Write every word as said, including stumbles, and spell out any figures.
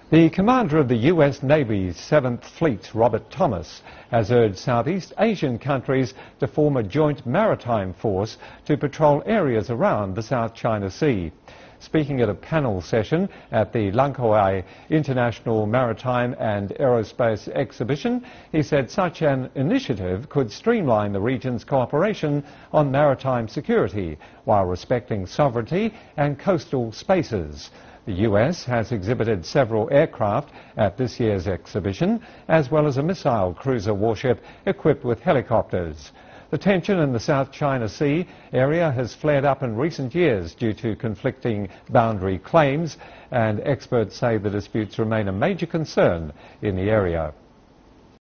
The commander of the U S Navy's seventh Fleet, Robert Thomas, has urged Southeast Asian countries to form a joint maritime force to patrol areas around the South China Sea. Speaking at a panel session at the Langkawi International Maritime and Aerospace Exhibition, he said such an initiative could streamline the region's cooperation on maritime security while respecting sovereignty and coastal spaces. The U S has exhibited several aircraft at this year's exhibition, as well as a missile cruiser warship equipped with helicopters. The tension in the South China Sea area has flared up in recent years due to conflicting boundary claims, and experts say the disputes remain a major concern in the area.